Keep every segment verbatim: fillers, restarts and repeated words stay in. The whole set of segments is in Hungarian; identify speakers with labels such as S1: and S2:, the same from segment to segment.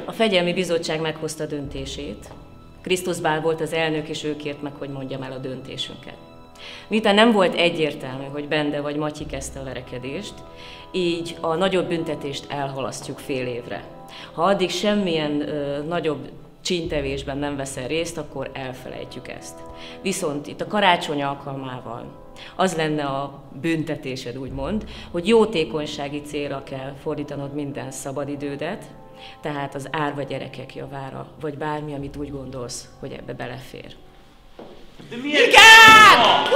S1: A Fegyelmi Bizottság meghozta döntését. Krisztus Bál volt az elnök, és ő kért meg, hogy mondjam el a döntésünket. Miután nem volt egyértelmű, hogy Bende vagy Matyi kezdte a verekedést, így a nagyobb büntetést elhalasztjuk fél évre. Ha addig semmilyen ö, nagyobb csíntevésben nem veszel részt, akkor elfelejtjük ezt. Viszont itt a karácsony alkalmával az lenne a büntetésed, úgymond, hogy jótékonysági célra kell fordítanod minden szabadidődet, tehát az árva gyerekek javára, vagy bármi, amit úgy gondolsz, hogy ebbe belefér.
S2: De miért?
S1: Igen!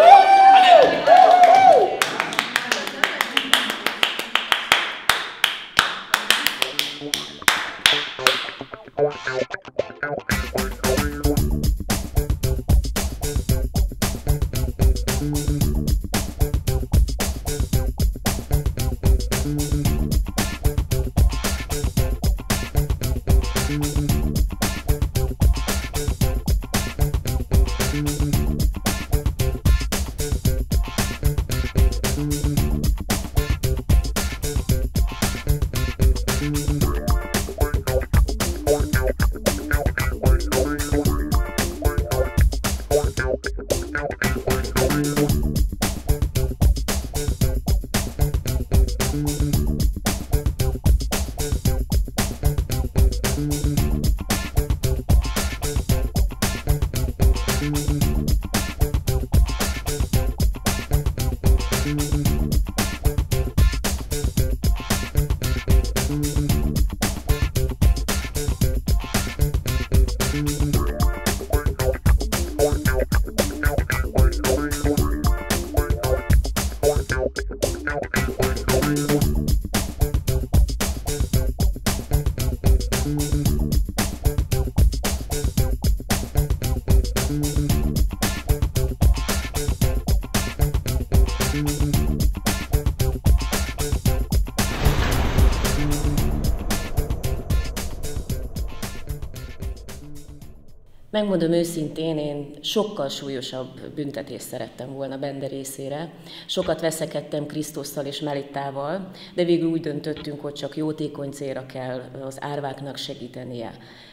S1: Megmondom őszintén, én sokkal súlyosabb büntetést szerettem volna Bende részére. Sokat veszekedtem Krisztusszal és Melittával, de végül úgy döntöttünk, hogy csak jótékony célra kell az árváknak segítenie.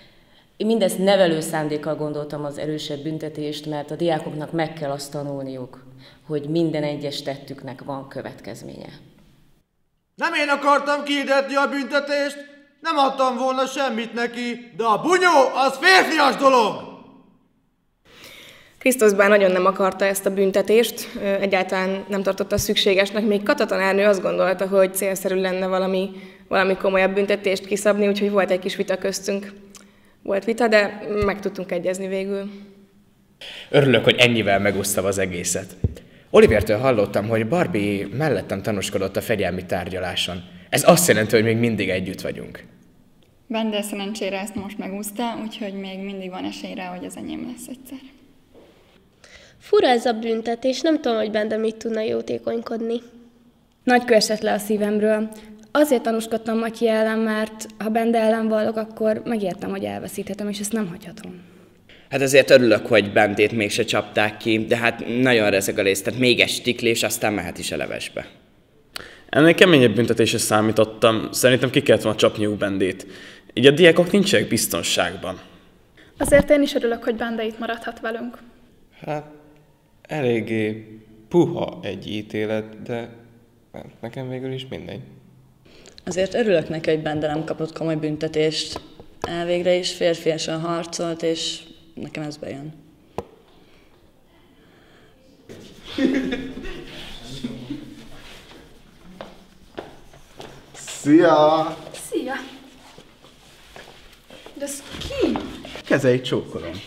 S1: Én mindezt nevelő szándékkal gondoltam az erősebb büntetést, mert a diákoknak meg kell azt tanulniuk, hogy minden egyes tettüknek van következménye.
S3: Nem én akartam kihirdetni a büntetést, nem adtam volna semmit neki, de a bunyó az férfias dolog!
S4: Krisztus Bál nagyon nem akarta ezt a büntetést, egyáltalán nem tartotta szükségesnek, még Kata tanárnő azt gondolta, hogy célszerű lenne valami, valami komolyabb büntetést kiszabni, úgyhogy volt egy kis vita köztünk. Volt vita, de meg tudtunk egyezni végül.
S5: Örülök, hogy ennyivel megúsztam az egészet. Olivertől hallottam, hogy Barbie mellettem tanúskodott a fegyelmi tárgyaláson. Ez azt jelenti, hogy még mindig együtt vagyunk.
S6: Bende szerencsére ezt most megúszta, úgyhogy még mindig van esély rá, hogy az enyém lesz egyszer.
S7: Fura ez a büntetés, nem tudom, hogy Bende mit tudna jótékonykodni.
S8: Nagy kő esett le a szívemről. Azért tanúskodtam Matyi ellen, mert ha Bende ellen vallok, akkor megértem, hogy elveszíthetem, és ezt nem hagyhatom.
S9: Hát azért örülök, hogy Bendét mégse csapták ki, de hát nagyon rezeg a lész, tehát még egy stiklés, aztán mehet is a levesbe.
S10: Ennél keményebb büntetésre számítottam, szerintem ki kellett volna csapniuk Bendét. Így a diákok nincsenek biztonságban.
S11: Azért én is örülök, hogy Bende itt maradhat velünk.
S12: Hát, eléggé puha egy ítélet, de nekem végül is mindegy.
S13: Azért örülök neki, hogy Bende nem kapott komoly büntetést. Elvégre is férfiasan harcolt, és nekem ez bejön.
S14: Szia!
S11: Szia! De ez ki?
S14: Kezeit csókolom.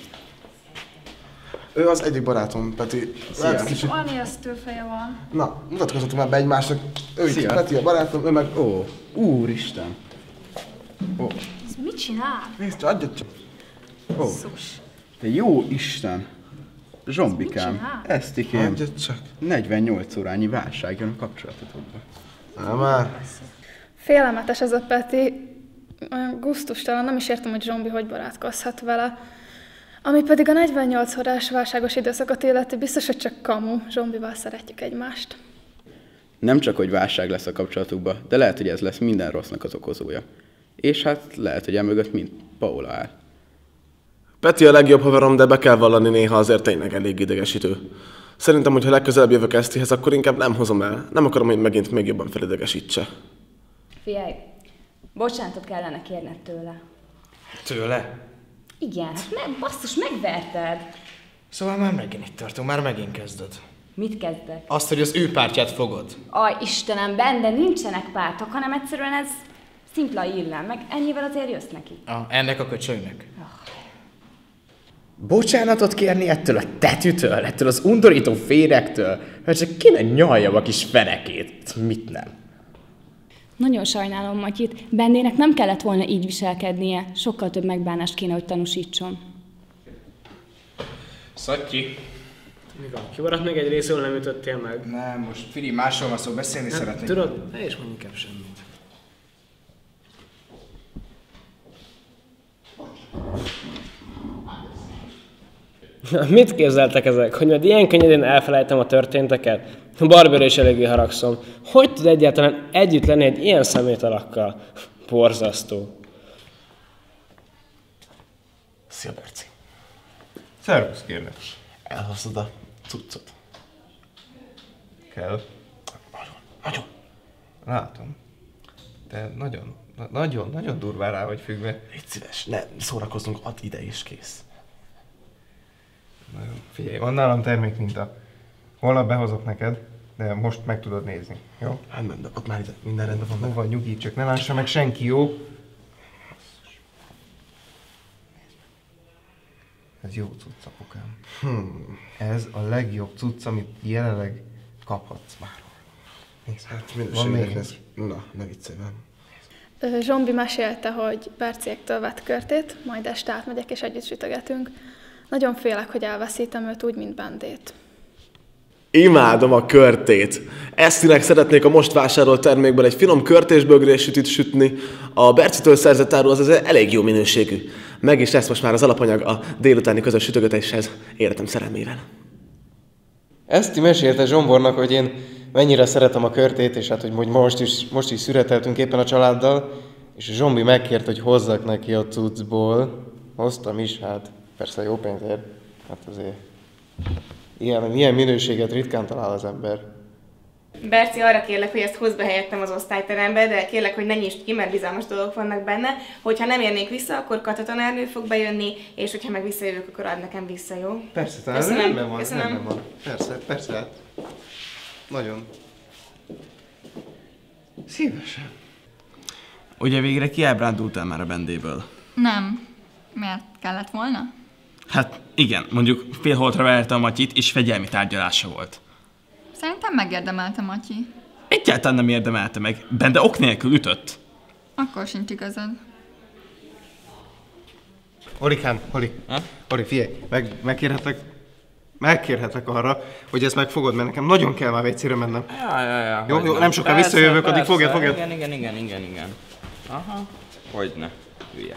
S14: Ő az egyik barátom, Peti.
S11: Szia! Kicsit... Olyan ijesztő feje van.
S14: Na, mutatkozhatunk már be egymásnak. Ő itt Peti a barátom, ő meg... Ó, úristen! Ó.
S11: Ez mit csinál?
S14: Nézd csak, adjad csak! Ó.
S11: Szus.
S14: Te jó Isten! Zsombikám, Esztikém, negyvennyolc órányi válság jön a kapcsolatotokba. Na már!
S11: Félelmetes ez a Peti. Olyan gusztustalan, nem is értem, hogy Zsombi hogy barátkozhat vele. Ami pedig a negyvennyolc órás válságos időszakot illeti, biztos, hogy csak kamu. Zsombival szeretjük egymást.
S14: Nem csak, hogy válság lesz a kapcsolatukban, de lehet, hogy ez lesz minden rossznak az okozója. És hát lehet, hogy emögött mind Paula áll.
S15: Peti a legjobb haverom, de be kell vallani, néha azért tényleg elég idegesítő. Szerintem, hogyha legközelebb jövök Esztihez, akkor inkább nem hozom el. Nem akarom, hogy megint még jobban felidegesítse.
S8: Figyelj, bocsánatot kellene kérned tőle.
S5: Tőle?
S8: Igen, hát meg, basszus, megverted.
S5: Szóval már megint itt tartunk, már megint kezded.
S8: Mit kezdek?
S5: Azt, hogy az ő pártját fogod.
S8: Aj, Istenem, benne nincsenek pártok, hanem egyszerűen ez szimpla illem, meg ennyivel azért jössz neki.
S5: Ah, ennek a köcsögnek.
S8: Oh.
S5: Bocsánatot kérni ettől a tetűtől, ettől az undorító férektől, hogy csak kéne nyaljam a kis fenekét. Mit nem?
S8: Nagyon sajnálom Matyit, Bendének nem kellett volna így viselkednie, sokkal több megbánást kéne, hogy tanúsítson.
S10: Szatyi. Mi van? Kimaradt még egy részről, nem ütöttél meg?
S5: Nem, most Fili, másról van szó, beszélni
S10: nem,
S5: szeretnék.
S10: Tudod, ne is mondj inkább semmit. Mit képzeltek ezek? Hogy majd ilyen könnyedén elfelejtem a történteket? Barbie-ra is eléggé haragszom. Hogy tud egyáltalán együtt lenni egy ilyen szemét alakkal? Borzasztó.
S15: Szia, Berci.
S12: Szervusz, kérlek.
S15: Elhozod a cuccot?
S12: Kell.
S15: Nagyon, nagyon.
S12: Látom. Te nagyon, na- nagyon, nagyon durván rá vagy függve.
S15: Légy szíves, ne szórakozzunk, add ide és kész.
S12: Nagyon. Figyelj, van nálam termékminta. Holnap behozok neked, de most meg tudod nézni, jó?
S15: Hát nem, de ott már ide minden rendben van.
S12: Hova, nyugi, csak ne lássa meg senki, jó? Ez jó cucc, apukám. Hmm. Ez a legjobb cucc, amit jelenleg kaphatsz már. Nézd,
S15: hát
S12: van
S15: minőségnek
S12: még
S15: ez.
S12: egy.
S15: Na, ne viccelj velem.
S11: Ö, Zsombi mesélte, hogy Berciektől vett körtét, majd este átmegyek és együtt sütögetünk. Nagyon félek, hogy elveszítem őt úgy, mint Bendét.
S15: Imádom a körtét. Esztinek szeretnék a most vásárolt termékből egy finom körtésbögrés sütit sütni. A Bercitől szerzett áru az, az elég jó minőségű. Meg is lesz most már az alapanyag a délutáni közös sütögetéshez életem szerelmével.
S12: Eszti mesélte Zsombornak, hogy én mennyire szeretem a körtét, és hát, hogy most is, most is szüreteltünk éppen a családdal, és Zsombi megkért, hogy hozzak neki a cuccból. Hoztam is, hát persze jó pénzért. Hát azért ilyen, ilyen minőséget ritkán talál az ember.
S4: Berci, arra kérlek, hogy ezt hozd be helyettem az osztályterembe, de kérlek, hogy ne nyisd ki, mert bizalmas dolgok vannak benne. Hogyha nem érnék vissza, akkor Kata tanárnő fog bejönni, és hogyha meg visszajövök, akkor ad nekem vissza, jó?
S12: Persze, talán
S4: Köszönöm.
S12: rendben van,
S4: Köszönöm.
S12: rendben van. Persze, persze, hát. Nagyon.
S5: Szívesen. Ugye végre kiábrándultál már a Bendéből?
S6: Nem. Miért kellett volna?
S10: Hát igen, mondjuk fél holtra verte a Matyit, és fegyelmi tárgyalása volt.
S6: Szerintem megérdemelte Matyi.
S10: Egyáltalán nem érdemelte meg, Bende ok nélkül ütött.
S6: Akkor sincs igazad.
S12: Orikám, Oli, Oli, figyelj, meg, megkérhetlek, megkérhetlek arra, hogy ezt megfogod, mert nekem nagyon kell már vécére mennem.
S9: Ja, ja, ja.
S12: Jó, jó,
S9: hogyne.
S12: nem soká
S9: Persze,
S12: visszajövök, addig
S9: persze.
S12: fogjad, fogjad.
S9: Igen, igen, igen, igen, igen. Aha, hogyne. Hülye.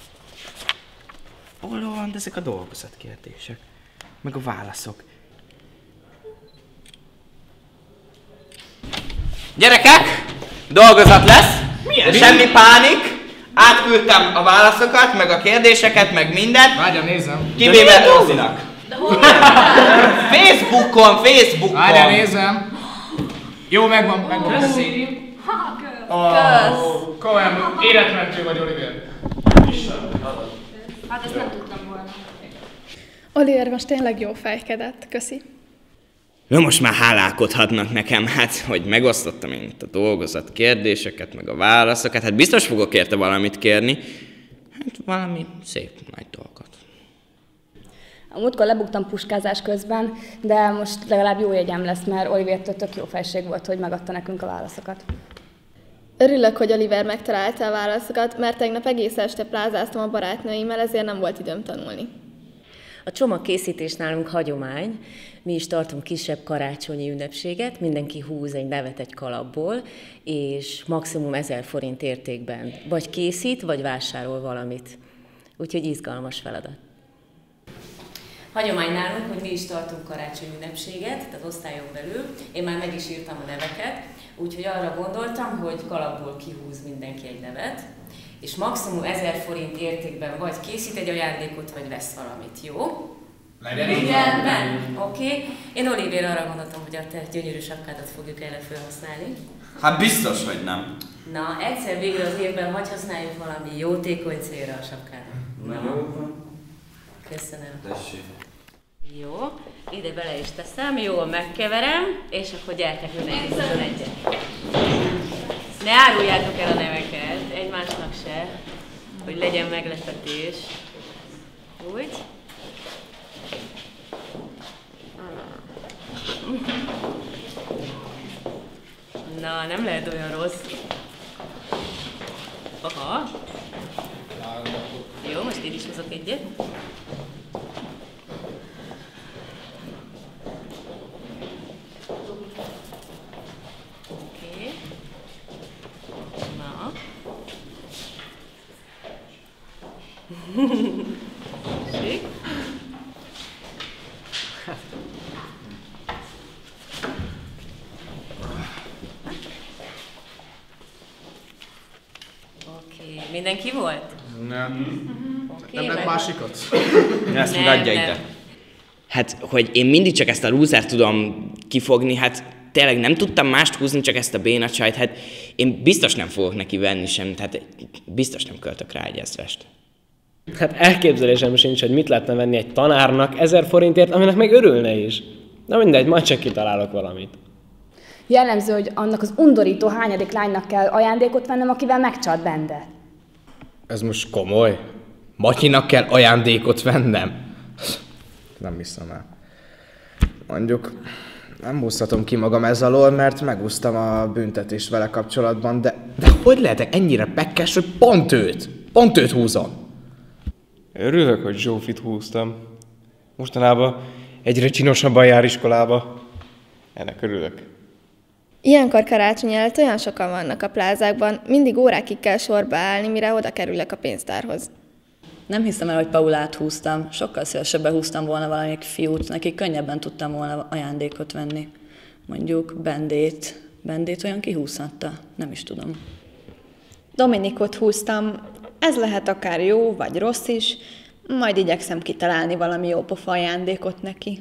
S9: Hol van ezek a dolgozatkérdések? Meg a válaszok. Gyerekek! Dolgozat lesz!
S5: Milyen?
S9: Semmi pánik! Átküldtem a válaszokat, meg a kérdéseket, meg mindent.
S5: Várja, nézem.
S9: Kivéve Rozinak. Facebookon, Facebookon.
S5: Várja, nézem. Jó, megvan, megvan.
S7: Köszi.
S5: Oh, komolyan, életmentő vagy, Oliver.
S7: Hát ezt nem tudtam volna.
S11: Oliver most tényleg jó fejkedett, köszi.
S9: Na most már hálálkodhatnak nekem, hát, hogy megosztottam én itt a dolgozat kérdéseket, meg a válaszokat, hát biztos fogok érte valamit kérni. Hát valami szép nagy dolgot.
S8: A múltkor lebuktam puskázás közben, de most legalább jó jegyem lesz, mert Olivertől tök jó felség volt, hogy megadta nekünk a válaszokat.
S16: Örülök, hogy Oliver megtalálta a válaszokat, mert tegnap egész este plázáztam a barátnőimmel, ezért nem volt időm tanulni.
S1: A csomagkészítés nálunk hagyomány, mi is tartunk kisebb karácsonyi ünnepséget, mindenki húz egy nevet egy kalapból, és maximum ezer forint értékben vagy készít, vagy vásárol valamit. Úgyhogy izgalmas feladat. Hagyomány nálunk, hogy mi is tartunk karácsonyi ünnepséget, tehát osztályon belül. Én már meg is írtam a neveket, úgyhogy arra gondoltam, hogy kalapból kihúz mindenki egy nevet, és maximum ezer forint értékben vagy készít egy ajándékot, vagy vesz valamit, jó?
S5: Legyen így.
S1: Rendben, oké. Okay. Én Olivér arra gondoltam, hogy a te gyönyörű sapkádat fogjuk erre felhasználni.
S9: Hát biztos, hogy nem.
S1: Na, egyszer végre az évben hagy használjuk valami jótékony célra a sapkádat.
S9: Na jó.
S1: Köszönöm.
S9: Tessék.
S1: Jó, ide bele is teszem, jól megkeverem, és akkor gyertek mindenki szüljön egyet. Ne áruljátok el a neveket, egymásnak se, hogy legyen meglepetés. Úgy. Na, nem lehet olyan rossz. Aha. Jó, most én is hozok egyet. Oké. Na. Szép. Oké, mindenki volt?
S14: Nem.
S1: Oké,
S14: Nem lett
S1: meg-
S14: másikat?
S9: Ezt
S1: Nem,
S9: adja
S1: nem.
S9: ide. Hát, hogy én mindig csak ezt a lúzert tudom kifogni, hát tényleg nem tudtam mást húzni, csak ezt a bénacsajt, hát én biztos nem fogok neki venni sem, tehát biztos nem költök rá egy ezrest.
S10: Hát elképzelésem sincs, hogy mit lehetne venni egy tanárnak ezer forintért, aminek meg örülne is. Na mindegy, majd csak kitalálok valamit.
S8: Jellemző, hogy annak az undorító hányadik lánynak kell ajándékot vennem, akivel megcsalt Bende.
S5: Ez most komoly? Matyinak kell ajándékot vennem? Nem hiszem el. Mondjuk nem húzhatom ki magam ez alól, mert megúsztam a büntetést vele kapcsolatban, de, de hogy lehetek ennyire pekkes, hogy pont őt, pont őt húzom?
S12: Örülök, hogy Zsófit húztam. Mostanában egyre csinosabban jár iskolába. Ennek örülök.
S16: Ilyenkor karácsony előtt olyan sokan vannak a plázákban, mindig órákig kell sorba állni, mire oda kerülök a pénztárhoz.
S13: Nem hiszem el, hogy Paulát húztam. Sokkal szívesebben húztam volna valamelyik fiút, neki könnyebben tudtam volna ajándékot venni. Mondjuk Bendét. Bendét olyan kihúzhatta? Nem is tudom.
S17: Dominikot húztam, ez lehet akár jó vagy rossz is, majd igyekszem kitalálni valami jópofa ajándékot neki.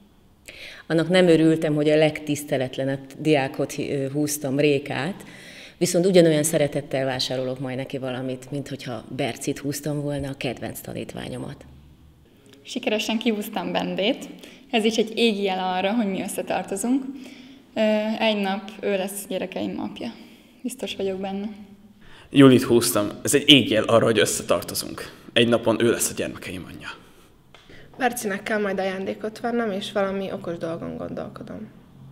S1: Annak nem örültem, hogy a legtiszteletlenebb diákot húztam, Rékát, viszont ugyanolyan szeretettel vásárolok majd neki valamit, mint hogyha Bercit húztam volna, a kedvenc tanítványomat.
S6: Sikeresen kihúztam Bendét. Ez is egy égjel arra, hogy mi összetartozunk. Ö, Egy nap ő lesz gyerekeim apja. Biztos vagyok benne.
S18: Julit húztam. Ez egy égjel arra, hogy összetartozunk. Egy napon ő lesz a gyermekeim anyja.
S4: Bercinek kell majd ajándékot vennem, és valami okos dolgon gondolkodom.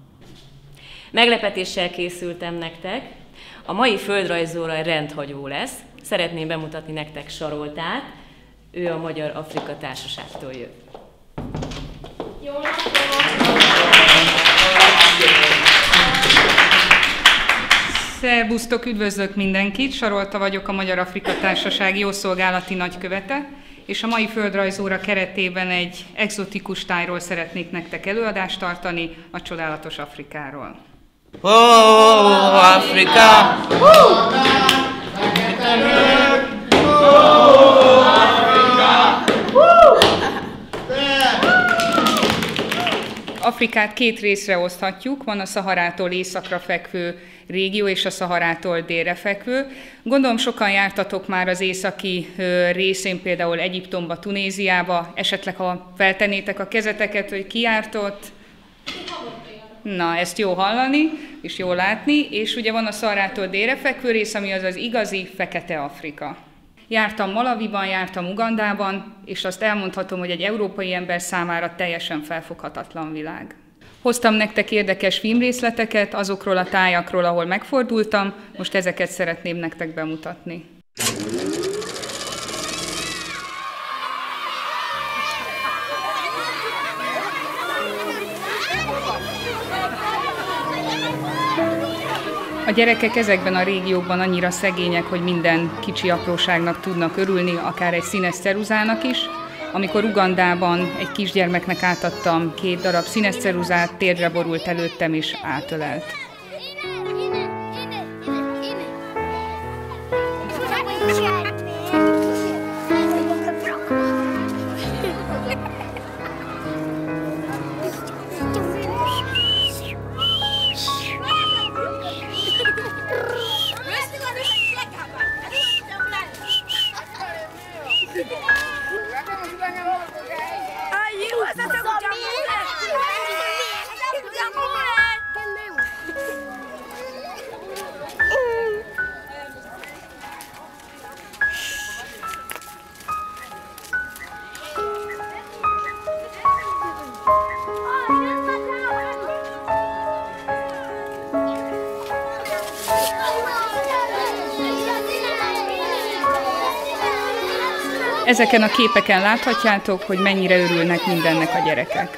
S1: Meglepetéssel készültem nektek. A mai földrajzóra rendhagyó lesz. Szeretném bemutatni nektek Saroltát. Ő a Magyar Afrika Társaságtól jött.
S16: Jó
S19: Szerbusztok, üdvözlök mindenkit! Sarolta vagyok, a Magyar Afrika Társaság jószolgálati nagykövete, és a mai földrajzóra keretében egy egzotikus tájról szeretnék nektek előadást tartani, a csodálatos Afrikáról.
S9: Ó, oh, Afrika!
S19: Afrikát két részre oszthatjuk, van a Szaharától északra fekvő régió és a Szaharától délre fekvő. Gondolom sokan jártatok már az északi részén, például Egyiptomba, Tunéziába, esetleg ha feltennétek a kezeteket, hogy ki járt ott. Na, ezt jó hallani, és jó látni, és ugye van a Szaharától délre fekvő rész, ami az az igazi Fekete Afrika. Jártam Malawiban, jártam Ugandában, és azt elmondhatom, hogy egy európai ember számára teljesen felfoghatatlan világ. Hoztam nektek érdekes filmrészleteket azokról a tájakról, ahol megfordultam, most ezeket szeretném nektek bemutatni. A gyerekek ezekben a régiókban annyira szegények, hogy minden kicsi apróságnak tudnak örülni, akár egy színes ceruzának is. Amikor Ugandában egy kisgyermeknek átadtam két darab színes ceruzát, térdre borult előttem és átölelt. Ezeken a képeken láthatjátok, hogy mennyire örülnek mindennek a gyerekek.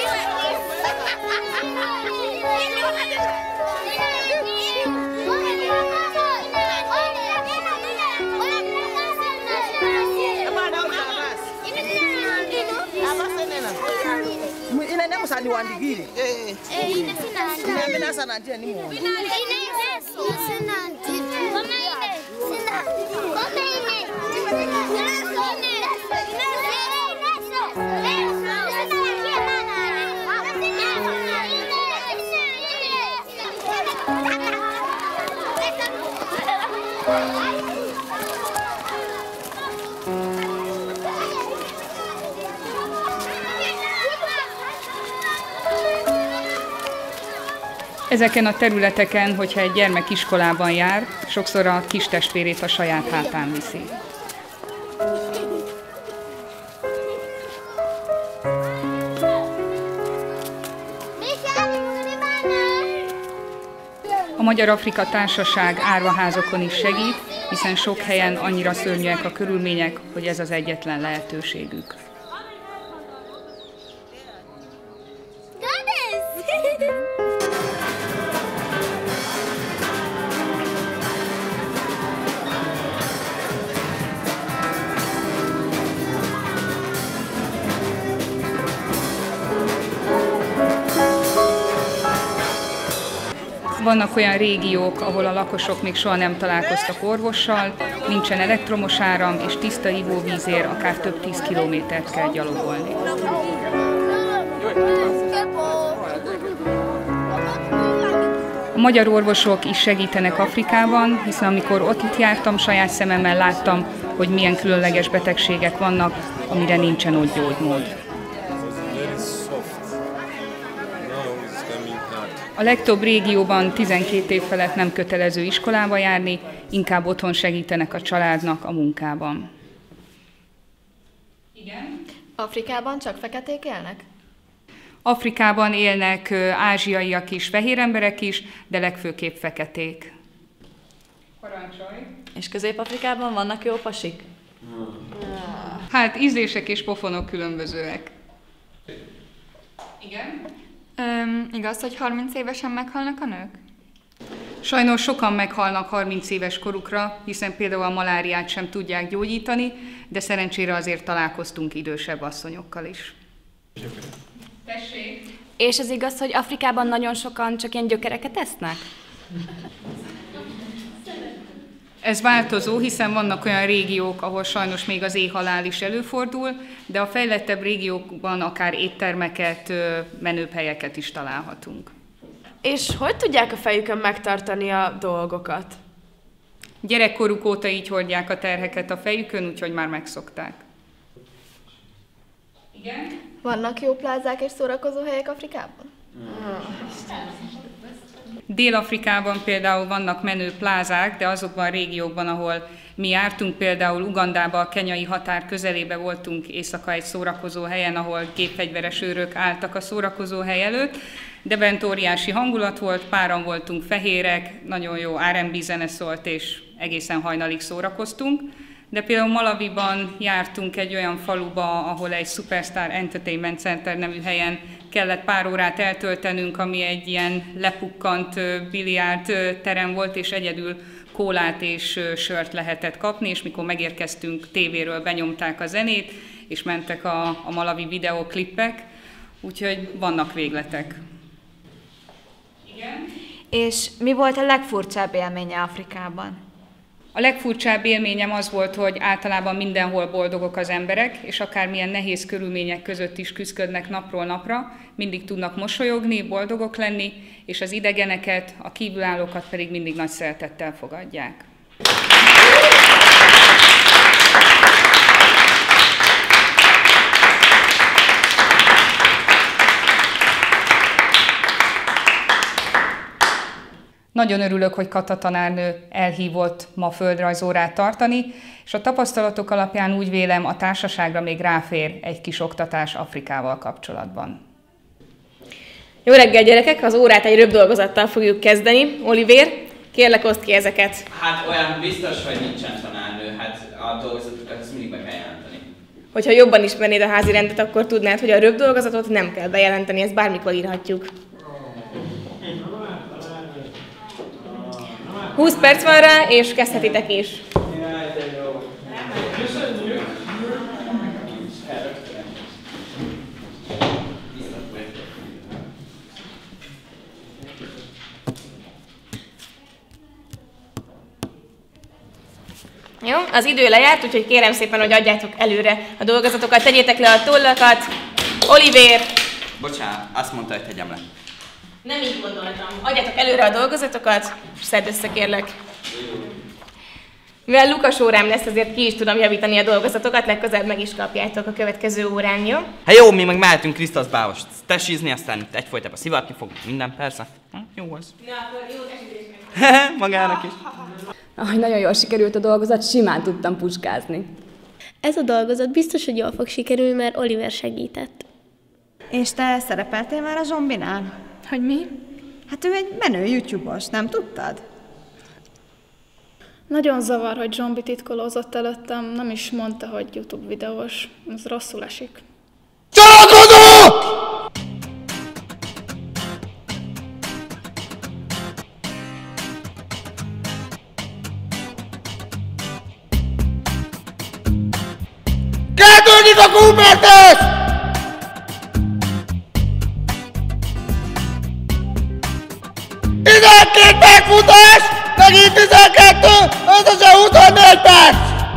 S19: Ezeken a területeken, hogyha egy gyermek iskolában jár, sokszor a kis testvérét a saját hátán viszi. A Magyar-Afrika Társaság árvaházokon is segít, hiszen sok helyen annyira szörnyűek a körülmények, hogy ez az egyetlen lehetőségük. Vannak olyan régiók, ahol a lakosok még soha nem találkoztak orvossal, nincsen elektromos áram, és tiszta ivóvízért akár több tíz kilométert kell gyalogolni. A magyar orvosok is segítenek Afrikában, hiszen amikor ott itt jártam, saját szememmel láttam, hogy milyen különleges betegségek vannak, amire nincsen ott gyógymód. A legtöbb régióban tizenkét év felett nem kötelező iskolába járni, inkább otthon segítenek a családnak a munkában.
S16: Igen? Afrikában csak feketék élnek?
S19: Afrikában élnek ázsiaiak is, fehér emberek is, de legfőképp feketék. Parancsolj!
S13: És Közép-Afrikában vannak jó pasik?
S19: Hát ízlések és pofonok különbözőek. Igen?
S6: Öm, igaz, hogy harminc évesen meghalnak a nők?
S19: Sajnos sokan meghalnak harminc éves korukra, hiszen például a maláriát sem tudják gyógyítani, de szerencsére azért találkoztunk idősebb asszonyokkal is. Tessék!
S8: És az igaz, hogy Afrikában nagyon sokan csak ilyen gyökereket esznek?
S19: Ez változó, hiszen vannak olyan régiók, ahol sajnos még az éhhalál is előfordul, de a fejlettebb régiókban akár éttermeket, menőbb helyeket is találhatunk.
S20: És hogy tudják a fejükön megtartani a dolgokat?
S19: Gyerekkoruk óta így hordják a terheket a fejükön, úgyhogy már megszokták. Igen?
S16: Vannak jó plázák és szórakozó helyek Afrikában?
S19: Dél-Afrikában például vannak menő plázák, de azokban a régiókban, ahol mi jártunk, például Ugandában, a kenyai határ közelébe voltunk éjszaka egy szórakozó helyen, ahol gépfegyveres őrök álltak a szórakozó hely előtt, de bent óriási hangulat volt, páran voltunk fehérek, nagyon jó er and bé zene szólt, és egészen hajnalig szórakoztunk. De például Malawiban jártunk egy olyan faluba, ahol egy Superstar Entertainment Center nevű helyen kellett pár órát eltöltenünk, ami egy ilyen lepukkant biliárd terem volt, és egyedül kólát és sört lehetett kapni, és mikor megérkeztünk, tévéről benyomták a zenét, és mentek a, a malawi videóklippek, úgyhogy vannak végletek. Igen?
S21: És mi volt a legfurcsább élménye Afrikában?
S19: A legfurcsább élményem az volt, hogy általában mindenhol boldogok az emberek, és akármilyen nehéz körülmények között is küzdködnek napról napra, mindig tudnak mosolyogni, boldogok lenni, és az idegeneket, a kívülállókat pedig mindig nagy szeretettel fogadják. Nagyon örülök, hogy Kata tanárnő elhívott ma földrajzórát tartani, és a tapasztalatok alapján úgy vélem, a társaságra még ráfér egy kis oktatás Afrikával kapcsolatban.
S4: Jó reggel, gyerekek! Az órát egy röpdolgozattal fogjuk kezdeni. Olivér, kérlek, oszd ki ezeket.
S9: Hát olyan biztos, hogy nincsen tanárnő, hát a dolgozatokat ezt mindig be kell jelenteni.
S4: Hogyha jobban ismernéd a házi rendet, akkor tudnád, hogy a röpdolgozatot nem kell bejelenteni, ezt bármikor írhatjuk. húsz perc van rá, és kezdhetitek is. Jó, az idő lejárt, úgyhogy kérem szépen, hogy adjátok előre a dolgozatokat, tegyétek le a tollakat. Olivér!
S9: Bocsánat, azt mondta, hogy tegyem le.
S4: Nem így gondoltam. Adjátok előre a dolgozatokat, és szedd össze, kérlek. Mivel Lukas órám lesz, azért ki is tudom javítani a dolgozatokat, legközelebb meg is kapjátok a következő órán, jó?
S9: Hát jó, mi meg mehetünk Krisztus bávost tesizni, aztán itt egyfolytában szivatni fog, minden persze. Hm, jó az.
S4: Na, akkor jó esítést.
S9: Magának is.
S8: Ahogy nagyon jól sikerült a dolgozat, simán tudtam pucskázni.
S7: Ez a dolgozat biztos, hogy jól fog sikerülni, mert Oliver segített.
S17: És te szerepeltél már a Zsombinál?
S11: Hogy mi?
S17: Hát ő egy menő YouTube-os, nem tudtad?
S11: Nagyon zavar, hogy Zsombi titkolózott előttem, nem is mondta, hogy YouTube videós. Ez rosszul esik.
S3: Családozók! Kezdődik a Cooper-test! tizenkét megfutás, megint tizenkettő, összesen huszonnégy perc!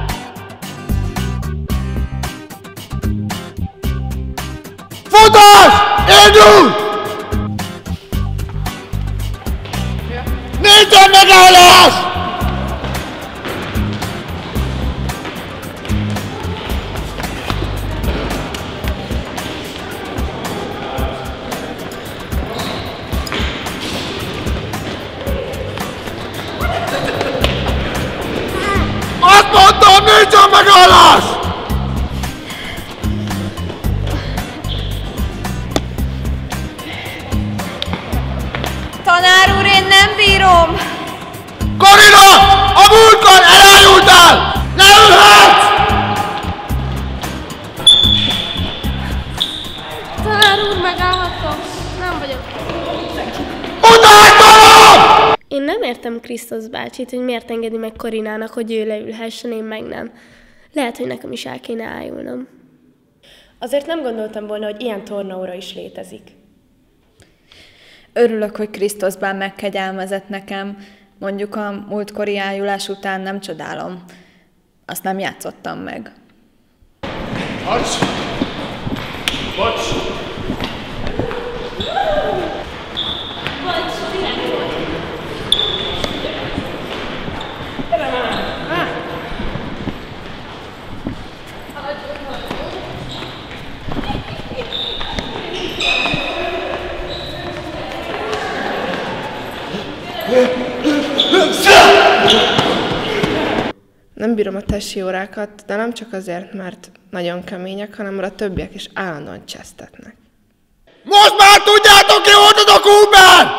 S3: Futás! Indul! Nincsen megállás! Azt mondtam, nincsen megállás!
S17: Tanár úr, én nem bírom!
S3: Korina! A múltkor elájultál! Leülhetsz!
S7: Tanár úr, megállhatom. Nem vagyok.
S3: Utáltalom!
S7: Én nem értem Krisztus bácsit, hogy miért engedi meg Korinának, hogy ő leülhessen, én meg nem. Lehet, hogy nekem is el kéne ájulnom.
S4: Azért nem gondoltam volna, hogy ilyen tornaóra is létezik.
S17: Örülök, hogy Krisztusban megkegyelmezett nekem. Mondjuk a múltkori ájulás után nem csodálom. Azt nem játszottam meg.
S2: Bocs! Bocs!
S21: Nem bírom a tesi órákat, de nem csak azért, mert nagyon kemények, hanem mert a többiek is állandóan csesztetnek.
S3: Most már tudjátok, ki volt az a Cooper!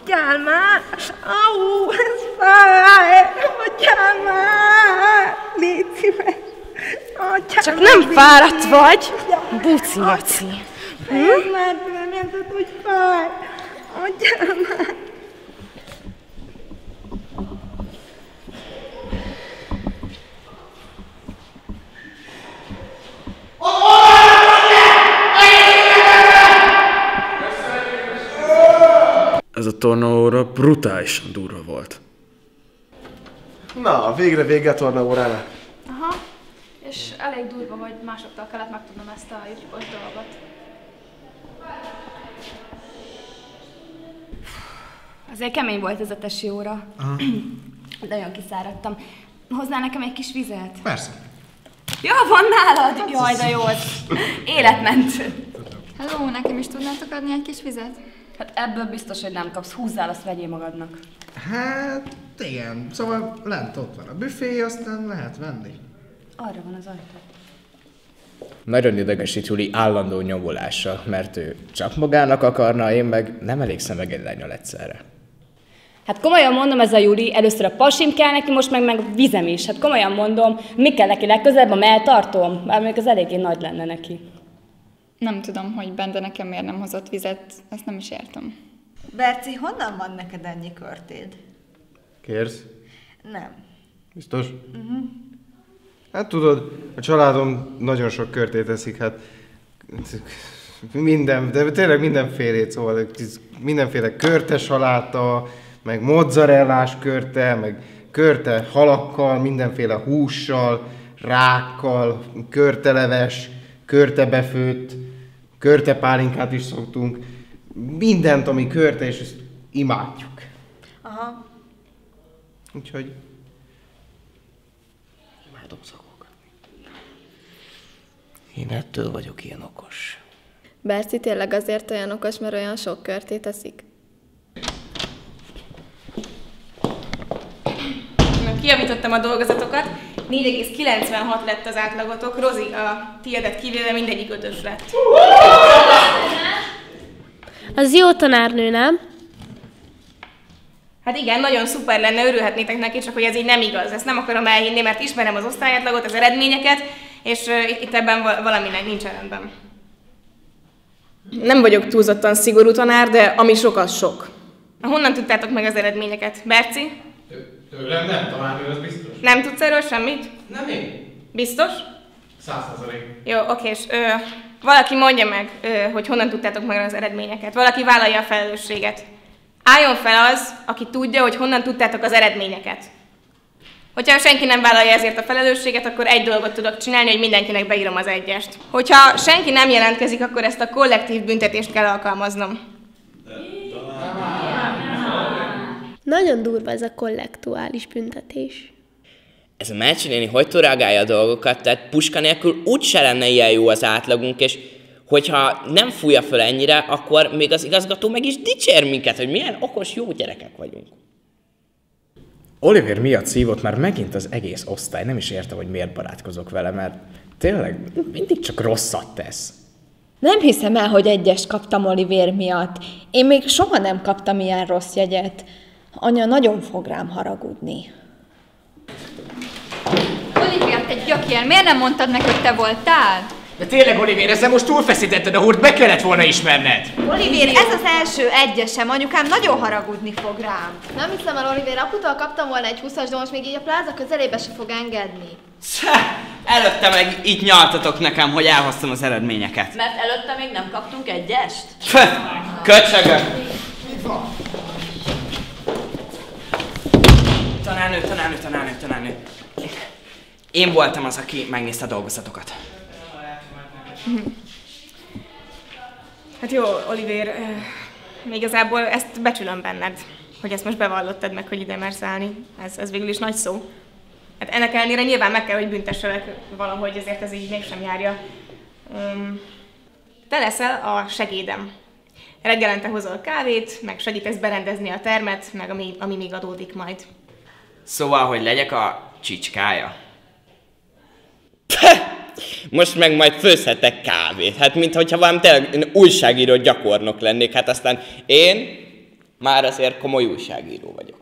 S15: Hagyjál már! Au, ez fáj! Hagyjál már! Légy szíves! Hagyjál
S20: Csak nem fáradt vagy, buci maci.
S15: Hm? Már nem érzed, hogy fáj! Hagyjál már!
S18: Ez a tornaóra brutálisan durva volt.
S3: Na, végre vége a tornaórának.
S11: Aha, és elég durva, hogy másoktól kellett megtudnom ezt a YouTube-os dolgot.
S8: Azért kemény volt ez a tesi óra.
S3: Aha.
S8: De olyan kiszáradtam. Hoznál nekem egy kis vizet?
S3: Persze.
S8: Ja, van nálad! Jaj, de jó, az életmentő.
S6: Hello, nekem is tudnátok adni egy kis vizet?
S1: Hát ebből biztos, hogy nem kapsz. Húzzál, azt vegyél magadnak.
S3: Hát, igen. Szóval lent ott van a büfé, aztán lehet venni.
S1: Arra van az ajtó.
S5: Nagyon idegesít Juli állandó nyomulása, mert ő csak magának akarna, én meg nem elégszem meg egy lánnyal egyszerre.
S8: Hát komolyan mondom, ez a Juli, először a pasim kell neki, most meg, meg vizem is. Hát komolyan mondom, mi kell neki legközelebb, a melltartóm? Bár még az eléggé nagy lenne neki.
S6: Nem tudom, hogy Bende nekem miért nem hozott vizet, ezt nem is értem.
S22: Berci, honnan van neked ennyi körtéd?
S12: Kérsz?
S22: Nem.
S12: Biztos?
S22: Uh-huh.
S12: Hát tudod, a családom nagyon sok körtét eszik, hát minden, de tényleg mindenfélét, szóval mindenféle körte saláta, meg mozzarellás körte, meg körte halakkal, mindenféle hússal, rákkal, körteleves, körtebefőtt, körtepálinkát is szoktunk. Mindent, ami körte, és ezt imádjuk.
S22: Aha.
S12: Úgyhogy...
S23: Imádom szakogatni. Én ettől vagyok ilyen okos.
S16: Berci tényleg azért olyan okos, mert olyan sok körtét eszik?
S4: Kijavítottam a dolgozatokat, négy egész kilencvenhat lett az átlagotok, Rozi, a tiédet kivéve mindegyik ötös lett.
S7: Az jó tanárnő, nem?
S4: Hát igen, nagyon szuper lenne, örülhetnétek neki, csak hogy ez így nem igaz. Ezt nem akarom elhinni, mert ismerem az osztályátlagot, az eredményeket, és uh, itt ebben valami nincs rendben. Nem vagyok túlzottan szigorú tanár, de ami sok, az sok. Honnan tudtátok meg az eredményeket? Berci?
S3: Tőlem nem, tanárnő, az biztos.
S4: Nem tudsz erről semmit?
S3: Nem én.
S4: Biztos?
S3: Száz százalék.
S4: Jó, oké, és ö, valaki mondja meg, ö, hogy honnan tudtátok meg az eredményeket. Valaki vállalja a felelősséget. Álljon fel az, aki tudja, hogy honnan tudtátok az eredményeket. Hogyha senki nem vállalja ezért a felelősséget, akkor egy dolgot tudok csinálni, hogy mindenkinek beírom az egyest. Hogyha senki nem jelentkezik, akkor ezt a kollektív büntetést kell alkalmaznom.
S7: Nagyon durva ez a kollektuális büntetés.
S9: Ez a Melcsi néni hogy tud reagálja a dolgokat, tehát puska nélkül úgyse lenne ilyen jó az átlagunk, és hogyha nem fújja föl ennyire, akkor még az igazgató meg is dicsér minket, hogy milyen okos, jó gyerekek vagyunk.
S5: Oliver miatt szívott már megint az egész osztály, nem is értem, hogy miért barátkozok vele, mert tényleg mindig csak rosszat tesz.
S17: Nem hiszem el, hogy egyest kaptam Oliver miatt. Én még soha nem kaptam ilyen rossz jegyet. Anya nagyon fog rám haragudni.
S6: Oliver, te gyökér, miért nem mondtad meg, hogy te voltál?
S24: De tényleg, Oliver, ezzel most túlfeszítetted a húrt, be kellett volna ismerned.
S22: Oliver, ez az első egyesem, anyukám nagyon haragudni fog rám.
S16: Nem hiszem el, Oliver, aputól kaptam volna egy húszas, de most még így a pláza közelébe se fog engedni.
S9: Előtte meg itt nyaltatok nekem, hogy elhoztam az eredményeket.
S13: Mert előtte még nem kaptunk egyest?
S9: Köcsögök! Tanárnő, tanárnő, tanárnő, tanárnő. Én voltam az, aki megnézte a dolgozatokat.
S4: Hát jó, Oliver, euh, még igazából ezt becsülöm benned, hogy ezt most bevallottad meg, hogy ide mersz állni. Ez, ez végül is nagy szó. Hát ennek ellenére nyilván meg kell, hogy büntesselek valahogy, ezért ez így mégsem járja. Um, te leszel a segédem. Reggelente hozol kávét, meg segítesz berendezni a termet, meg ami, ami még adódik majd.
S9: Szóval, hogy legyek a csicskája. Most meg majd főzhetek kávét. Hát, mintha valami tényleg újságíró gyakornok lennék. Hát aztán én Már azért komoly újságíró vagyok.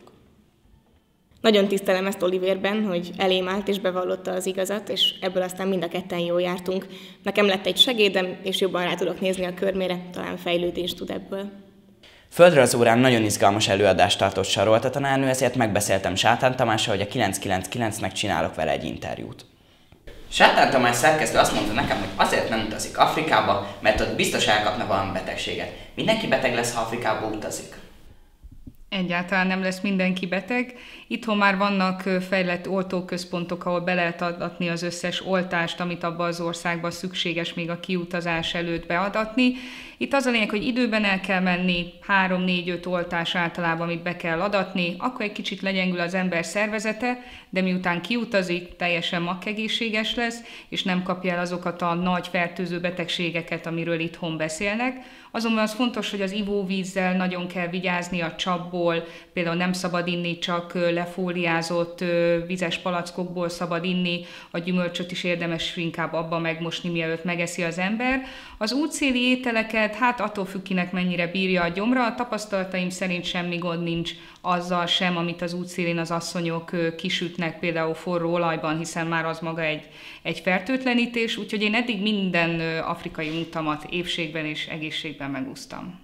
S4: Nagyon tisztelem ezt Oliverben, hogy elém állt és bevallotta az igazat, és ebből aztán mind a ketten jól jártunk. Nekem lett egy segédem, és jobban rá tudok nézni a körmére, talán fejlődést tud ebből.
S9: Földrajz órán nagyon izgalmas előadást tartott Sarolt a tanárnő, ezért megbeszéltem Sátán Tamással, hogy a kilenc kilenc kilencnek csinálok vele egy interjút. Sátán Tamás szerkesztő azt mondta nekem, hogy azért nem utazik Afrikába, mert ott biztos elkapna valami betegséget. Mindenki beteg lesz, ha Afrikába utazik.
S2: Egyáltalán nem lesz mindenki beteg. Itthon már vannak fejlett oltóközpontok, ahol be lehet adatni az összes oltást, amit abban az országban szükséges még a kiutazás előtt beadatni. Itt az a lényeg, hogy időben el kell menni, három négy öt oltás általában, amit be kell adatni, akkor egy kicsit legyengül az ember szervezete, de miután kiutazik, teljesen makkegészséges lesz, és nem kapja el azokat a nagy fertőző betegségeket, amiről itthon beszélnek. Azonban az fontos, hogy az ivóvízzel nagyon kell vigyázni a csapból, például nem szabad inni, csak lefóliázott vizes palackokból szabad inni, a gyümölcsöt is érdemes inkább abba megmosni, mielőtt megeszi az ember. Az útszéli ételeket, hát attól függ, kinek mennyire bírja a gyomra, a tapasztalataim szerint semmi gond nincs azzal sem, amit az útszélén az asszonyok kisütnek, például forró olajban, hiszen már az maga egy, egy fertőtlenítés, úgyhogy én eddig minden afrikai utamat épségben és egészségben megúsztam.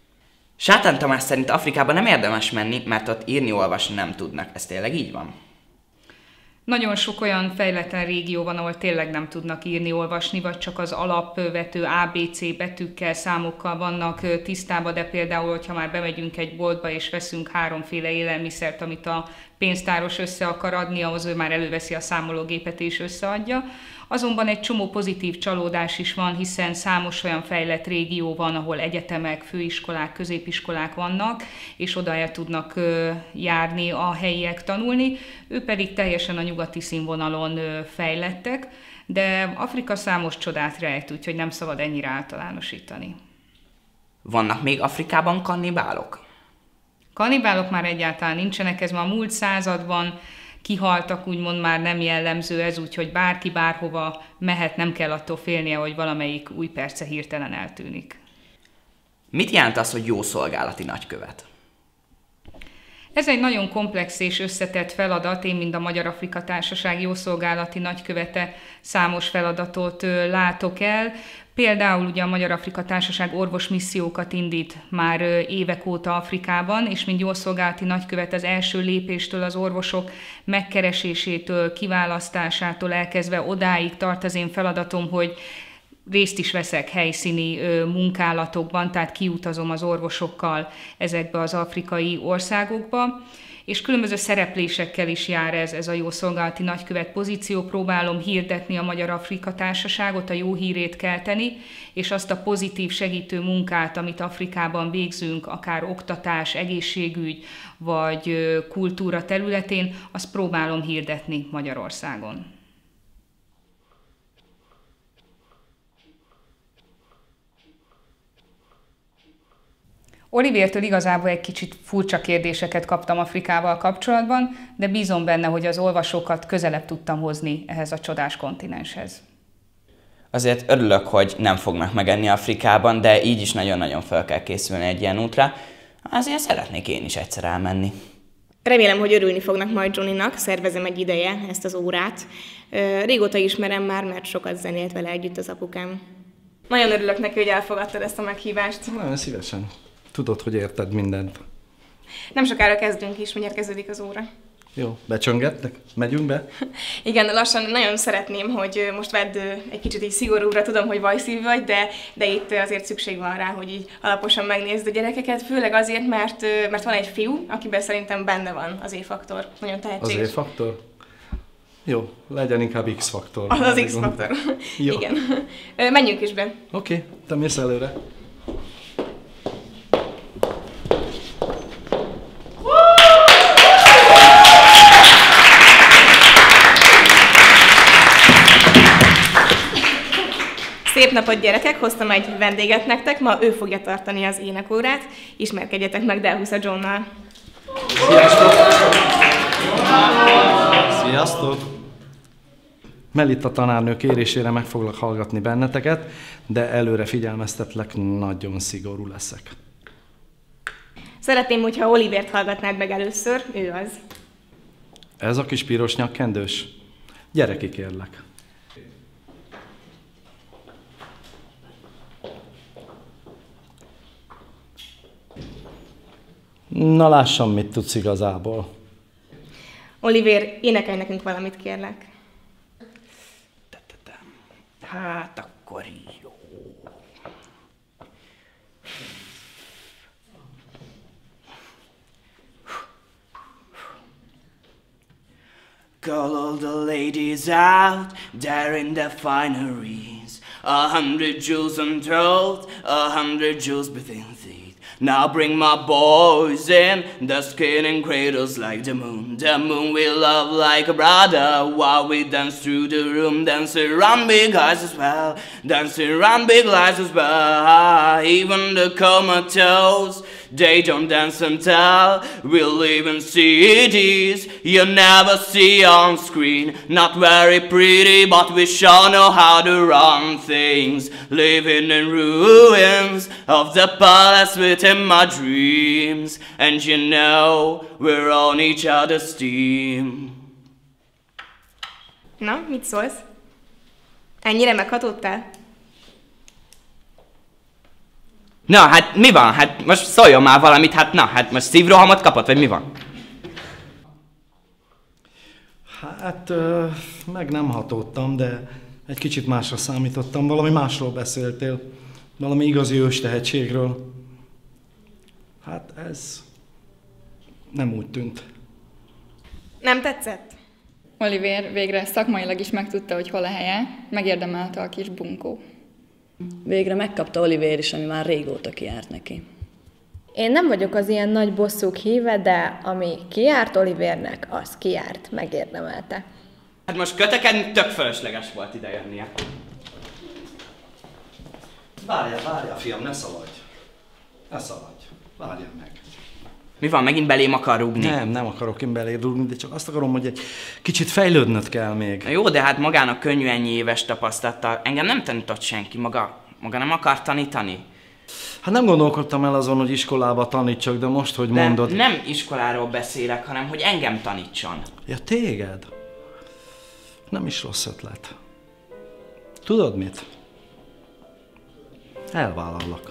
S9: Sátán Tamás szerint Afrikába nem érdemes menni, mert ott írni-olvasni nem tudnak. Ez tényleg így van?
S2: Nagyon sok olyan fejletlen régió van, ahol tényleg nem tudnak írni-olvasni, vagy csak az alapvető á bé cé betűkkel, számokkal vannak tisztában, de például, hogyha már bemegyünk egy boltba és veszünk háromféle élelmiszert, amit a pénztáros össze akar adni, ahhoz ő már előveszi a számológépet és összeadja. Azonban egy csomó pozitív csalódás is van, hiszen számos olyan fejlett régió van, ahol egyetemek, főiskolák, középiskolák vannak, és oda el tudnak járni a helyiek tanulni. Ők pedig teljesen a nyugati színvonalon fejlettek, de Afrika számos csodát rejt, úgyhogy nem szabad ennyire általánosítani.
S9: Vannak még Afrikában kannibálok?
S2: Kannibálok már egyáltalán nincsenek, ez már a múlt században kihaltak, úgymond már nem jellemző ez, úgyhogy bárki bárhova mehet, nem kell attól félnie, hogy valamelyik új perce hirtelen eltűnik.
S9: Mit jelent az, hogy jó szolgálati nagykövet?
S2: Ez egy nagyon komplex és összetett feladat. Én, mint a Magyar Afrika Társaság jószolgálati nagykövete számos feladatot látok el. Például ugye a Magyar Afrika Társaság orvosmissziókat indít már évek óta Afrikában, és mint jószolgálati nagykövet az első lépéstől, az orvosok megkeresésétől, kiválasztásától elkezdve odáig tart az én feladatom, hogy részt is veszek helyszíni munkálatokban, tehát kiutazom az orvosokkal ezekbe az afrikai országokba, és különböző szereplésekkel is jár ez, ez a jószolgálati nagykövet pozíció. Próbálom hirdetni a Magyar Afrika Társaságot, a jó hírét kelteni, és azt a pozitív segítő munkát, amit Afrikában végzünk, akár oktatás, egészségügy vagy kultúra területén, azt próbálom hirdetni Magyarországon. Olivertől igazából egy kicsit furcsa kérdéseket kaptam Afrikával kapcsolatban, de bízom benne, hogy az olvasókat közelebb tudtam hozni ehhez a csodás kontinenshez.
S9: Azért örülök, hogy nem fognak megenni Afrikában, de így is nagyon-nagyon fel kell készülni egy ilyen útra. Azért szeretnék én is egyszer elmenni.
S4: Remélem, hogy örülni fognak majd Johnnynak, szervezem egy ideje ezt az órát. Régóta ismerem már, mert sokat zenélt vele együtt az apukám. Nagyon örülök neki, hogy elfogadtad ezt a meghívást.
S10: Nagyon szívesen. Tudod, hogy érted mindent.
S4: Nem sokára kezdünk is, mindjárt kezdődik az óra.
S10: Jó, becsöngettek? Megyünk be?
S4: Igen, lassan nagyon szeretném, hogy most vedd egy kicsit így szigorúra, tudom, hogy vajszívű vagy, de, de itt azért szükség van rá, hogy így alaposan megnézd a gyerekeket, főleg azért, mert, mert van egy fiú, akiben szerintem benne van az E-faktor. Nagyon tehetséges.
S10: Az E-faktor? Jó, legyen inkább X-faktor.
S4: Az az X-faktor. Igen. Menjünk is be.
S10: Oké, okay, te mész előre.
S4: Szép napot, gyerekek! Hoztam egy vendéget nektek, ma ő fogja tartani az énekórát. Ismerkedjetek meg Delhusa Johnnal.
S10: Sziasztok! Sziasztok! Melitta tanárnő kérésére meg foglak hallgatni benneteket, de előre figyelmeztetlek, nagyon szigorú leszek.
S4: Szeretném, hogyha Olivért hallgatnád meg először, ő az.
S10: Ez a kis piros nyakkendős? Gyere ki, kérlek. Na lássam, mit tudsz igazából.
S4: Olivér, énekelj nekünk valamit, kérlek.
S9: Hát akkor jó. Call all the ladies out there in the fineries. A hundred jewels on throat, a hundred jewels between teeth. Now bring my boys in, the skin and cradles like the moon. The moon we love like a brother, while we dance through the room. Dancing around big eyes as well, dancing around big lights as well. Even the comatose, they don't dance and tell. We live in cities you never see on screen. Not very pretty, but we sure know how to run things. Living in ruins of the palace within my dreams. And you know, we're on each other's team.
S4: Na, mit szólsz? Ennyire meghatódtál?
S9: Na, hát mi van? Hát most szóljon már valamit, hát na, hát most szívrohamot kapott, vagy mi van?
S10: Hát, ö, meg nem hatódtam, de egy kicsit másra számítottam. Valami másról beszéltél. Valami igazi ős tehetségről. Hát ez nem úgy tűnt.
S4: Nem tetszett?
S6: Olivér végre szakmailag is megtudta, hogy hol a helye, megérdemelte a kis bunkó.
S13: Végre megkapta Olivér is, ami már régóta kijárt neki.
S17: Én nem vagyok az ilyen nagy bosszúk híve, de ami kijárt Olivérnek, az kijárt, megérdemelte.
S9: Hát most kötekedni tök fölösleges volt ide jönnie.
S10: Várjál, várjál, fiam, ne szaladj. Ne szaladj. Várjál meg.
S9: Mi van, megint belém akar rúgni?
S10: Nem, nem akarok én belé rúgni, de csak azt akarom, hogy egy kicsit fejlődnöd kell még.
S9: Na jó, de hát magának könnyű ennyi éves tapasztalattal. Engem nem tanított senki, maga, maga nem akar tanítani.
S10: Hát nem gondolkodtam el azon, hogy iskolába tanítsak, de most, hogy
S9: de
S10: mondod...
S9: nem iskoláról beszélek, hanem hogy engem tanítson.
S10: Ja, téged? Nem is rossz ötlet. Tudod mit? Elvállalak.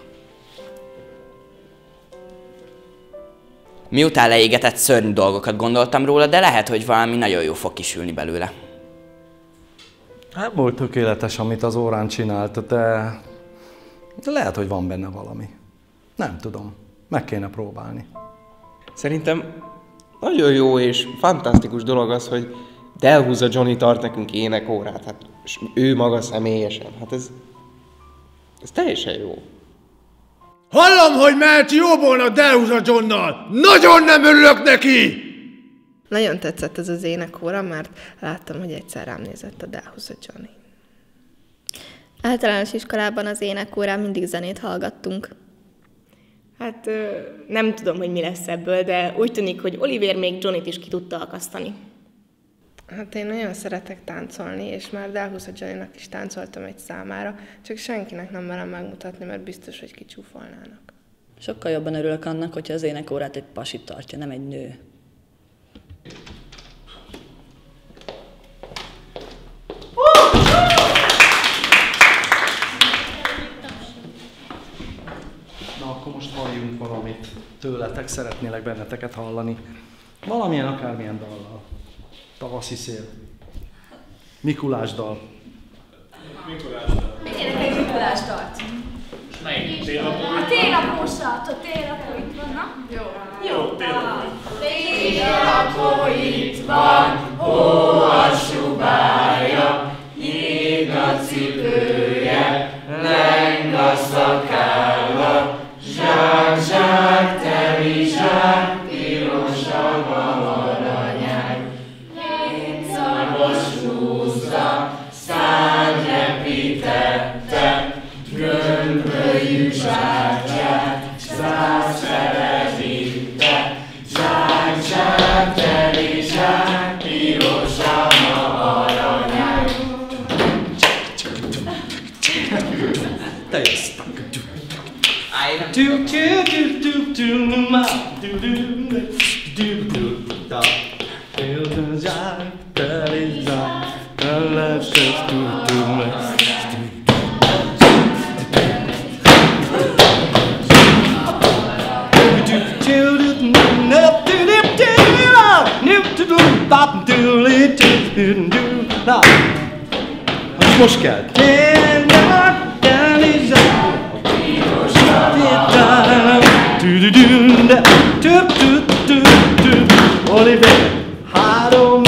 S9: Miután leégetett, szörnyű dolgokat gondoltam róla, de lehet, hogy valami nagyon jó fog kisülni belőle.
S10: Hát volt tökéletes, amit az órán csinált, de... de lehet, hogy van benne valami. Nem tudom. Meg kéne próbálni.
S12: Szerintem nagyon jó és fantasztikus dolog az, hogy Delhúza Johnny tart nekünk énekórát. Hát, és ő maga személyesen. Hát ez... ez teljesen jó.
S3: Hallom, hogy Melcsi jóbolna Delhúza Johnnal! Nagyon nem örülök neki!
S4: Nagyon tetszett ez az énekóra, mert láttam, hogy egyszer rám nézett a Delhúza Johnny.
S16: Általános iskolában az énekórán mindig zenét hallgattunk.
S4: Hát nem tudom, hogy mi lesz ebből, de úgy tűnik, hogy Olivér még Johnnyt is ki tudta akasztani. Hát én nagyon szeretek táncolni, és már Delhúza Johnnynak is táncoltam egy számára, csak senkinek nem merem megmutatni, mert biztos, hogy kicsúfolnának.
S13: Sokkal jobban örülök annak, hogyha az énekórát egy pasi tartja, nem egy nő.
S10: Na, akkor most halljunk valamit tőletek, szeretnélek benneteket hallani. Valamilyen, akármilyen dallal. Tavaszi szél. Mikulás dal.
S14: Mikulás dal.
S19: Miért egy Mikulás dalt?
S14: Melyik? Télapó?
S19: A télapósat, a télapó itt van, na? Jó. Jó,
S14: télapó itt van, hó a subája, ég a cipője, leng a szakálla, zsák, zsák, teli zsák, piros a aranyák. Létszarvas húzza, szárnyepítette, gömbölyű zsákját, zászfele vitte. Zsák, zsák, teli zsák, piros a aranyák.
S10: Te jössz.
S9: Do do do do
S10: Most kell. Oliver, három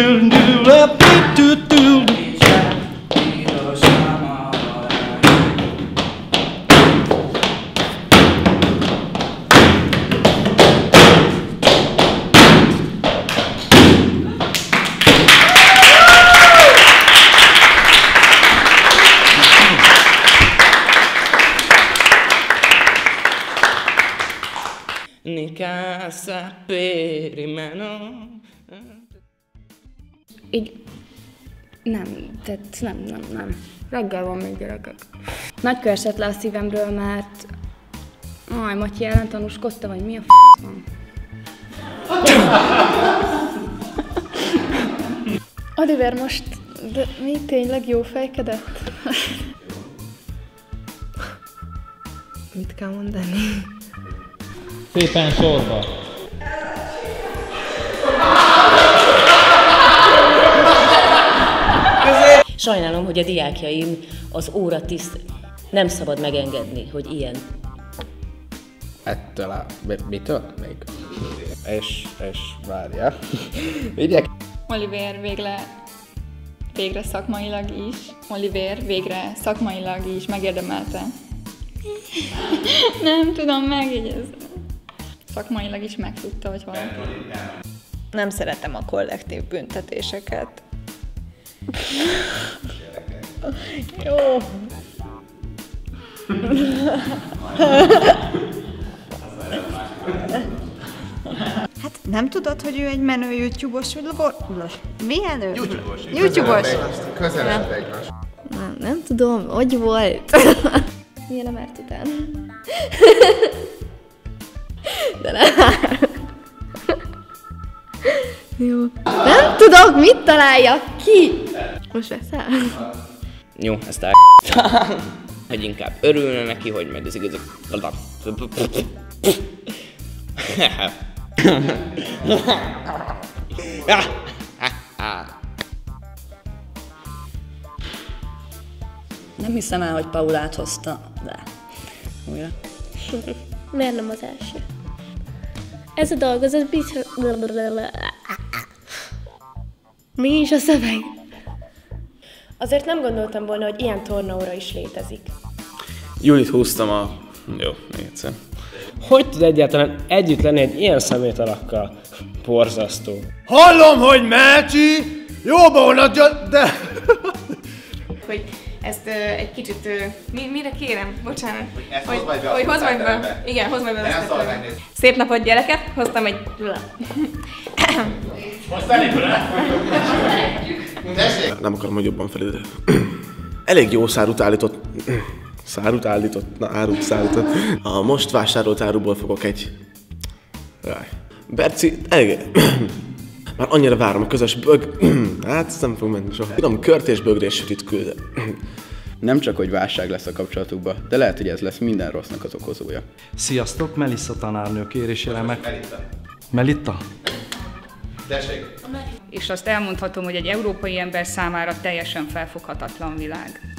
S9: Ni casa per i meno.
S8: Így nem, tehát nem, nem, nem. Reggel van még, gyerekek. Nagykő esett le a szívemről, mert aj, Matyi ellen tanúskodta, vagy mi a f*** van?
S11: Oliver, most de mi tényleg jó fejkedett?
S4: Mit kell mondani?
S15: Szépen sorba.
S1: Sajnálom, hogy a diákjaim az óra tiszt... Nem szabad megengedni, hogy ilyen.
S5: Ettől a... Mitől? Még? És, és várjál. Vigyek.
S6: Oliver végre, végre szakmailag is. Oliver végre szakmailag is megérdemelte. Nem tudom megjegyezni. Szakmailag is megtudta, hogy valami.
S17: Nem szeretem a kollektív büntetéseket. Jó.
S22: Hát nem tudod, hogy ő egy menő YouTube-os? Milyen ő? YouTube-os. YouTube-os.
S18: Közelebb egymás.
S4: Nem, nem tudom, hogy volt.
S7: Milyen a Mert után?
S4: De nem. Jó. Nem tudok, mit találjak ki. Most veszel?
S9: Jó, ezt el... hogy inkább örülne neki, hogy majd az igazak...
S13: Nem hiszem el, hogy Paulát hozta, de újra.
S7: Miért nem az első? Ez a dolgozat biztos... Mi is a szöveg?
S20: Azért nem gondoltam volna, hogy ilyen tornaóra is létezik.
S21: Julit húztam a... Jó, még egyszer.
S25: Hogy tud egyáltalán együtt lenni egy ilyen szemétalakkal? Borzasztó.
S3: Hallom, hogy Melcsi jóba vonatja, de...
S4: Hogy ezt uh, egy kicsit... Uh, mi, mire kérem? Bocsánat.
S18: Hogy ezt
S4: hogy,
S18: hozd majd be
S4: hogy
S18: a
S4: hozd majd be.
S18: terembe.
S4: Igen, hozd majd be.
S18: Nem szabad megnézni.
S4: Szép napot, gyerekek! Hoztam egy...
S18: Most elég
S21: Nem akarom, hogy jobban felé, de... Elég jó szárut állított... Szárut állított... Na, árut szállított. A most vásárolt áruból fogok egy... Jaj. Berci, elég... Már annyira várom a közös bög... Hát, ez nem fog menni soha. Tudom, kört és bögrés sütit küld.
S26: Nem csak, hogy válság lesz a kapcsolatukban, de lehet, hogy ez lesz minden rossznak az okozója.
S10: Sziasztok, Melissa tanárnő kérésére meg... Melitta. Melitta?
S2: És azt elmondhatom, hogy egy európai ember számára teljesen felfoghatatlan világ.